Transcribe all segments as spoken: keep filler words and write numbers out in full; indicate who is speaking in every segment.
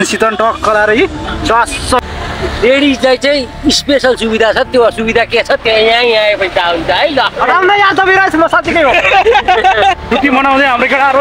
Speaker 1: शीतल talk कलाएर चस
Speaker 2: लेडिजलाई चाहिँ special सुविधा छ त्यो सुविधा के छ त्यहाँ यहाँ यहाँ आएपछि थाहा हुन्छ है ल
Speaker 1: राम्रै याद भइरहेछ म साथीकै हो छुट्टी मनाउँदै हाम्रो केटाहरू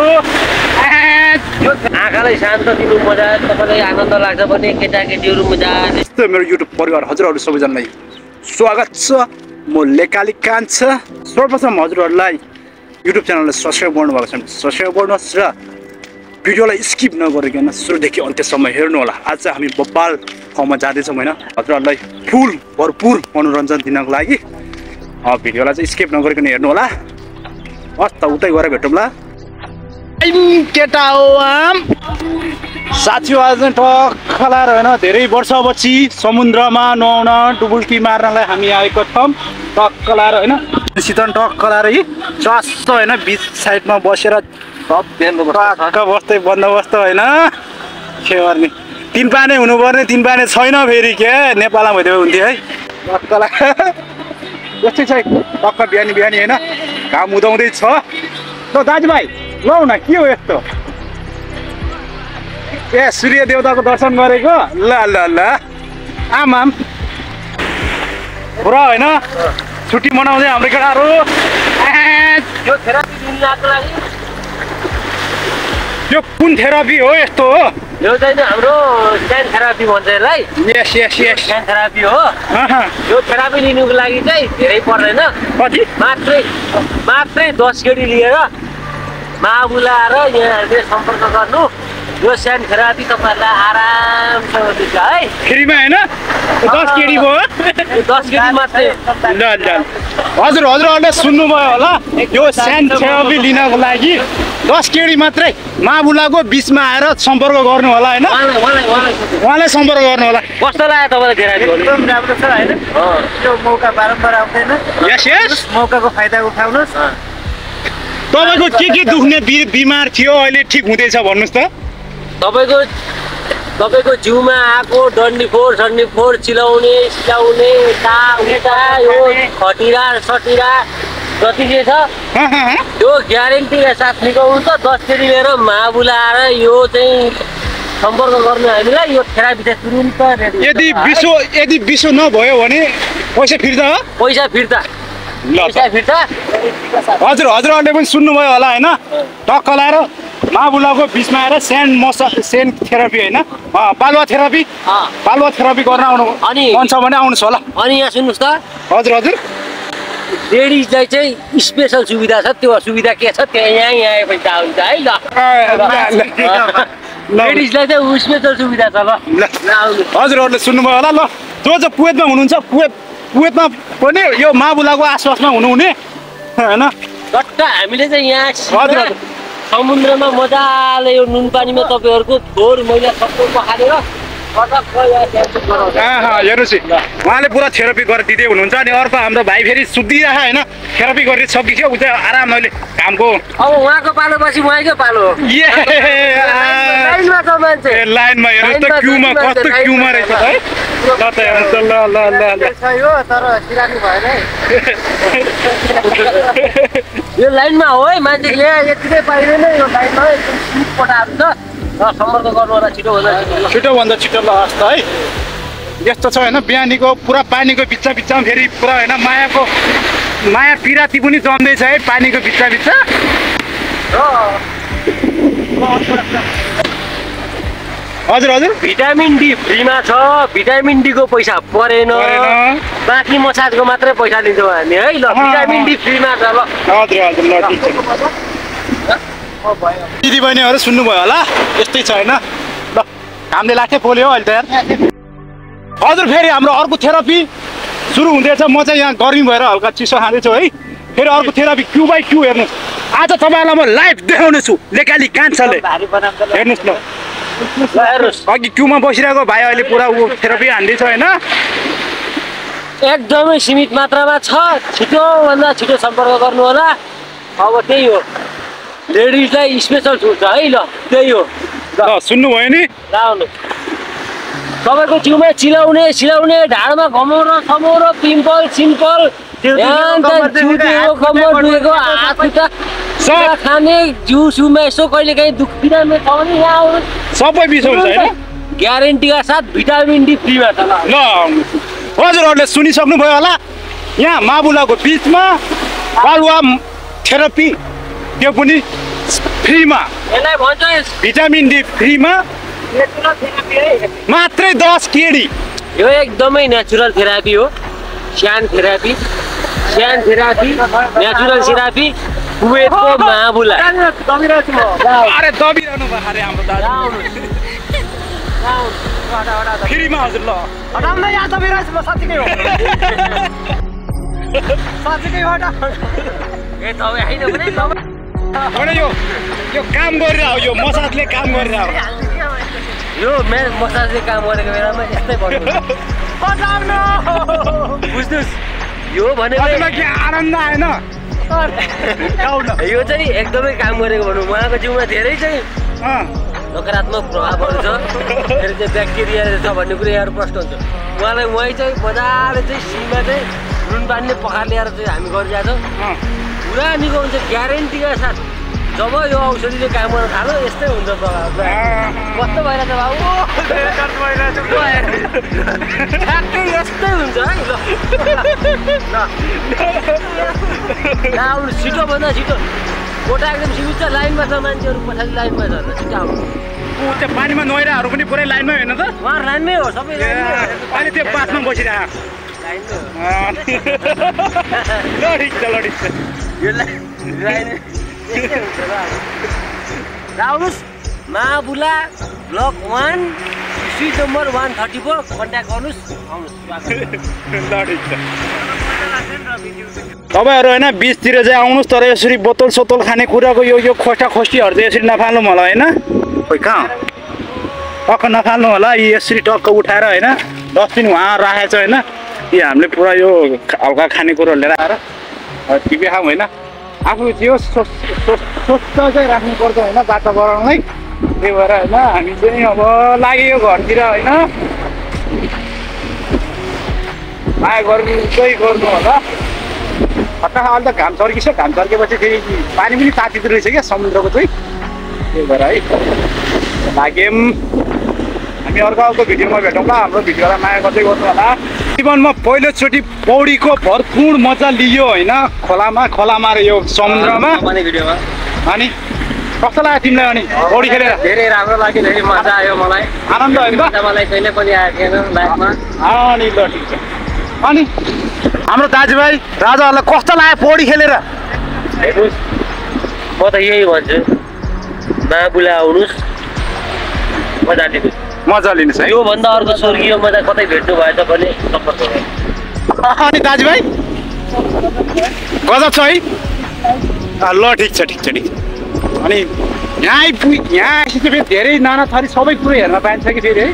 Speaker 2: आँखालाई शान्त दिनु मजा तपाईँलाई आनन्द लाग्छ भने केटाकेटीहरू मजा
Speaker 1: यस्तो मेरो युट्युब परिवार हजुरहरू सबैजनालाई स्वागत छ म लेकाली कान्छा सर्वप्रथम हजुरहरूलाई युट्युब च्यानललाई सब्सक्राइब गर्नुभएको छ सब्सक्राइब गर्नुहोस् र भिडियोलाई स्किप नगरिकन सुरुदेखि अन्त्यसम्म हेर्नु होला। आज हामी बब्बाल ठाउँमा जाँदैछौँ होइन हजुरहरूलाई फुल भरपुर मनोरञ्जन दिनको लागि भिडियोलाई चाहिँ स्किप नगरिकन हेर्नु होला। हस् त उतै गएर भेटौँला केटा हो आम साथी आज टक्क लाएर होइन धेरै वर्षपछि समुद्रमा नुहाउन डुबुल्की मार्नलाई हामी आएको छौँ टक्क लाएर होइन शीतल टक्क लाएर चस्स होइन बिच साइडमा बसेर टक्क बस्दै बन्दोबस्त होइन के गर्ने तिन पाने हुनुपर्ने तिन पाने छैन फेरि के नेपालमा भइदियो हुन्थ्यो है टक्क लाएर यस्तै छ टक्क बिहानी बिहानी होइन घाम उदाउँदै छ ल दाजुभाइ लौ न के हो यस्तो ए सूर्य देवताको दर्शन गरेको ल ल ल आम आम पुरा होइन छुट्टी मनाउँदै हाम्रो केटाहरू यो कुन थेरापी हो यस्तो हो
Speaker 2: यो चाहिँ हाम्रो स्यान थेरापी भन्छ यसलाई
Speaker 1: यस यस यस
Speaker 2: स्यान थेरापी हो यो थेरापी लिनुको लागि चाहिँ धेरै पर्दैन
Speaker 1: कति
Speaker 2: मात्रै मात्रै दस केडी लिएर माबुला र यहाँहरूले सम्पर्क गर्नु यो स्यान थेरापी तपाईँहरूलाई आरामसँग दिन्छ है
Speaker 1: फ्रीमा होइन दस केडी भयो
Speaker 2: दस केडी मात्रै
Speaker 1: ल ल हजुर हजुरहरूले सुन्नुभयो होला यो स्यान थेरापी लिनको लागि दस केडी मात्रै माबुलाको बिचमा आएर सम्पर्क गर्नु होला होइन उहाँलाई सम्पर्क गर्नु होला।
Speaker 2: कस्तो लाग्यो तपाईँलाई थेरापी
Speaker 3: एकदम राम्रो छ होइन त्यो मौका बारम्बार आउँदैन
Speaker 1: यस यस
Speaker 3: मौकाको फाइदा उठाउनुहोस्
Speaker 1: तपाईँको के के दुख्ने बिमार थियो अहिले ठिक हुँदैछ भन्नुहोस् त
Speaker 2: तपाईँको तपाईँको जिउमा आएको डन्डीफोर सन्डीफोर चिलाउने सिलाउने यता उता यो खटिरा सटिरा जति जे छ त्यो ग्यारेन्टीका साथ निकाउनु त दस केडी लिएर महाबुला आएर यो चाहिँ सम्पर्क गर्नु हामीलाई यो थेरापी चाहिँ तुरुन्त
Speaker 1: यदि विश्व यदि विश्व नभयो भने पैसा फिर्ता हो
Speaker 2: पैसा फिर्ता
Speaker 1: ल
Speaker 2: पैसा फिर्ता
Speaker 1: हजुर हजुरहरूले पनि सुन्नुभयो होला होइन टक्क लाएर माबुलाको बिचमा आएर सेन्ड मसा सेन्ड थेरापी होइन बालुवा थेरापी बालुवा थेरापी गर्न आउनु
Speaker 2: अनि
Speaker 1: मन छ भने आउनुहोस् होला।
Speaker 2: अनि यहाँ सुन्नुहोस् त
Speaker 1: हजुर हजुर
Speaker 2: लेडिजलाई चाहिँ स्पेसल सुविधा छ त्यो सुविधा के छ त्यहाँ यहाँ यहाँ आएपछि थाहा हुन्छ है ल लेडिजलाई चाहिँ स्पेसल सुविधा छ ल
Speaker 1: हजुरहरूले सुन्नुभयो होला ल जो जो कुवेतमा हुनुहुन्छ कुवेत कुवेतमा पनि यो माबुलाको आसपासमा हुनुहुने होइन
Speaker 2: चट्ट हामीले चाहिँ यहाँ
Speaker 1: हजुर
Speaker 2: समुद्रमा मजाले यो नुन पानीमा तपाईँहरूको फोहोर मैला सबै पखालेर
Speaker 1: हेर्नुहोस् उहाँले पुरा थेरापी गरेर दिँदै हुनुहुन्छ अनि अर्को हाम्रो भाइ फेरि सुत्दिरहेको होइन थेरापी गरेर सकिसक्यो उ चाहिँ आरामले कामको
Speaker 2: अब उहाँको पालो पछि उहाँकै पालो लाइनमा छ मान्छे
Speaker 1: लाइनमा हेर्नुहोस् त क्युमा कस्तो क्युमा रहेछ है ल त हेर्नुहोस् ल ल ल
Speaker 3: तर सिरानी भएन
Speaker 2: यो लाइनमा हो है मान्छेले यतिकै पाइँदैन यो लाइनमा एकदम सिट पटाहरू छ सम्पर्क गर्नु होला छिटोभन्दा छिटो
Speaker 1: छिटोभन्दा छिटो ल हस् त है यस्तो छ होइन बिहानीको पुरा पानीको बिच्चा बिच्चामा फेरि पुरा होइन मायाको माया पिराती पनि जम्दैछ है पानीको बिच्चा बिच्चा हजुर हजुर
Speaker 2: भिटामिन डी फ्रीमा छ भिटामिन डीको पैसा परेन बाँकी मसाजको मात्रै पैसा लिन्छौँ हामी है ल भिटामिन डी फ्रीमा छ ल
Speaker 1: हजुर हजुर ल ठिक छ दिदी बहिनीहरू सुन्नुभयो होला यस्तै छ होइन ल घामले लाग्थ्यो पोल्यो अहिले त यार हजुर फेरि हाम्रो अर्को थेरापी सुरु हुँदैछ म चाहिँ यहाँ गर्मी भएर हल्का चिसो खाँदैछु है फेरि अर्को थेरापी क्यु बाई क्यु हेर्नुहोस् आज तपाईँलाई म लाइभ देखाउने छु लेकाली कान्छाले हेर्नुहोस् ल
Speaker 2: हेर्नुहोस्
Speaker 1: अघि क्युमा बसिरहेको भाइ अहिले पुरा ऊ थेरापी हान्दैछ होइन
Speaker 2: एकदमै सीमित मात्रामा छ छिटोभन्दा छिटो सम्पर्क गर्नु होला अब त्यही हो लेडिजलाई स्पेसल छुट छ है ल त्यही हो
Speaker 1: ल सुन्नुभयो नि
Speaker 2: ल आउनु तपाईँको जिउमा चिलाउने सिलाउने ढाडमा घमाउरो समौरो पिम्पल सिम्पल
Speaker 1: सब
Speaker 2: खाने जिउ सिउमा यसो कहिले काहीँ दुख बिरामी छ भने यहाँ आउनु
Speaker 1: सबै बिसो हुन्छ हैन
Speaker 2: ग्यारेन्टीका साथ भिटामिन डी फ्रीमा छ।
Speaker 1: ल हजुरहरूले सुनिसक्नुभयो होला, यहाँ माबुलाको बिचमा बालुवा थेरापी, त्यो पनि फ्रीमा,
Speaker 2: यसलाई भन्छ
Speaker 1: भिटामिन डी फ्रीमा
Speaker 2: नेचुरल थेरापी है।
Speaker 1: मात्रै दस केडी।
Speaker 2: यो एकदमै नेचुरल थेरापी हो। Sun therapy, sun therapy, natural therapy, कुवेतको माहाबुला।
Speaker 1: अरे दबिरहनु भयो अरे हाम्रो दाजु फ्रीमा हजुर। ल
Speaker 3: हटाउन न यहाँ दबिरहेछ म साँच्चीकै हो साँच्चीकै हो हटा
Speaker 2: ए तपाईँ होइन भने
Speaker 1: भने यो यो काम गरिरह, यो मसाजले काम गरिरह।
Speaker 2: यो मेरो मसाजले काम गरेको बेलामा यस्तै भन्नु बुझ्नुहोस्। यो भनेको
Speaker 1: के आनन्द आएन?
Speaker 2: यो चाहिँ एकदमै काम गरेको भनौँ। उहाँको जिउमा धेरै चाहिँ नकारात्मक प्रभावहरू छ, फेरि चाहिँ ब्याक्टेरिया छ भन्ने कुरा यहाँ प्रश्न हुन्छ। उहाँलाई उहाँ चाहिँ मजाले चाहिँ सीमा चाहिँ नुन पानीले पखार ल्याएर चाहिँ हामी गरिरहेको छौँ। पुरा निको हुन्छ ग्यारेन्टीका साथ। जब यो औषधिले काम गर्न थाल्यो यस्तै हुन्छ प्रभाव। कस्तो भइरहेछ बाबु? यस्तै हुन्छ है। ल आउनु छिटोभन्दा छिटो। कोटा एकदम सीमित छ, लाइनमा छ मान्छेहरू, पछाडि लाइनमा छ। छिटो आउनु।
Speaker 1: ऊ त्यो पानीमा नुहाइरहेहरू पनि पुरै लाइनमै होइन त?
Speaker 2: उहाँहरू लाइनमै हो, सबै
Speaker 1: अहिले त्यो बासमा बसिरहेको। ल ठिक छ, ल ठिक छ।
Speaker 2: यो लाइन आउनुहोस् Mahboula block one street number one thirty four contact गर्नुहोस्। आउनुहोस्।
Speaker 1: ल ठिक छ। तपाईँहरू होइन बिचतिर चाहिँ आउनुहोस्, तर यसरी बोतल सोतल खाने कुराको यो यो खोस्टा खोस्टीहरू चाहिँ यसरी नफाल्नु होला होइन। खोइ कहाँ टक्क नफाल्नु होला। यी यसरी टक्क उठाएर होइन डस्टबिन उहाँ राखेको छ होइन। यी हामीले पुरा यो हल्का खानेकुरो लिएर आएर टिपे खाऊँ होइन। आफू त्यो स्वच्छ चाहिँ राख्नुपर्छ होइन वातावरणलाई। त्यही भएर होइन हामी चाहिँ अब लाग्यो घरतिर होइन आए गर्नुकै गर्नु होला। हट्टा अहिले त घाम चर्किछ, घाम चर्केपछि फेरि पानी पनि तातिँदो रहेछ क्या समुद्रको चाहिँ। त्यही भएर है लाग्यौँ। हामी अर्को अर्को भिडियोमा भेटौँ ल। हाम्रो भिडियोलाई माया गर्दै गर्नु होला। जीवनमा पहिलोचोटि पौडीको भरपूर मजा लियो होइन खोलामा खोलामा र यो समुद्रमा
Speaker 2: भिडियोमा।
Speaker 1: अनि कस्तो लाग्यो तिमीलाई अनि पौडी खेलेर?
Speaker 2: धेरै राम्रो लाग्यो, धेरै मजा आयो मलाई।
Speaker 1: आनन्द होइन त?
Speaker 2: मलाई कहिले पनि आएको थिएन लाइफमा।
Speaker 1: अनि ल ठिक छ। अनि हाम्रो दाजुभाइ राजाहरूलाई कस्तो लाग्यो पौडी खेलेर?
Speaker 2: म त यही भन्छु, माहाबुला आउनुहोस्, मजा लिनुहोस्।
Speaker 1: मजा लिनुहोस् है।
Speaker 2: योभन्दा अर्को स्वर्गीय मजा कतै भेट्नु भएछ भने सम्पर्क गर्नु।
Speaker 1: अनि दाजुभाइ गजब छ है। ल ठिक छ, ठिक छ, ठिक छ। अनि यहाँ आइपुग यहाँ आएपछि फेरि धेरै नाना थरी सबै कुरो हेर्न पाइन्छ कि फेरि है।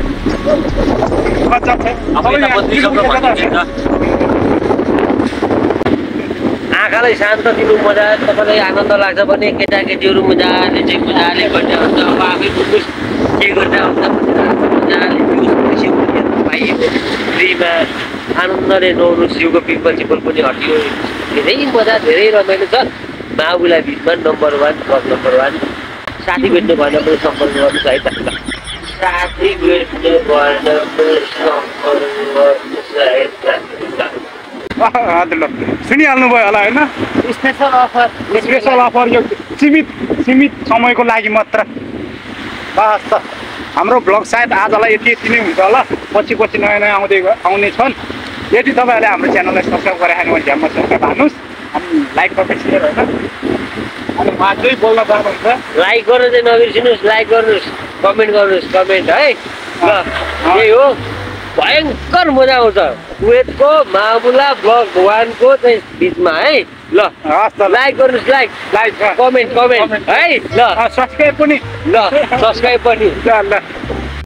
Speaker 2: आँखालाई शान्त दिनु मजा, तपाईँलाई आनन्द लाग्छ भने केटाकेटीहरू मजाले चाहिँ मजाले गर्दा हुन्छ। अब आफै बुझ्नुहोस् के गर्दा हुन्छ मजाले पाइएको फ्रीमा आनन्दले नुहाउनुहोस्। जिउको पिम्पल चिम्पल पनि हटियो। धेरै मजा, धेरै रमाइलो छ माहाबुला बिचमा। Number one club number one. साथी भेट्नु भएन पनि सम्पर्क गर्नुहोस् है त। साथी भेट्नु भएन पनि सम्पर्क गर्नुहोस् है त।
Speaker 1: हजुर ल सुनिहाल्नु भयो होला होइन।
Speaker 2: स्पेसल अफर,
Speaker 1: स्पेसल अफर यो सीमित सीमित समयको लागि मात्र। बस त हाम्रो ब्लग सायद आजलाई यति यति नै हुन्छ होला। पछि पछि नयाँ नयाँ आउँदै आउने छन्। यदि तपाईँहरूले हाम्रो च्यानललाई सब्सक्राइब गराएन भने ध्यानमा सब्सक्राइब हाल्नुहोस्। अनि लाइक गर्नुहोस् सेयर होइन। अनि उहाँ चाहिँ बोल्न चाहनुहुन्छ
Speaker 2: लाइक गर्नु चाहिँ नबिर्सिनुहोस्। लाइक गर्नुहोस्, कमेन्ट गर्नुहोस्, कमेन्ट है। ल यही हो, भयङ्कर मजा आउँछ कुवेतको माहाबुला ब्लक वानको चाहिँ बिचमा है। ल
Speaker 1: हस् त
Speaker 2: लाइक गर्नुहोस्, लाइक
Speaker 1: लाइक
Speaker 2: कमेन्ट कमेन्ट है। ल
Speaker 1: सब्सक्राइब पनि
Speaker 2: ल सब्सक्राइब पनि।
Speaker 1: ल ल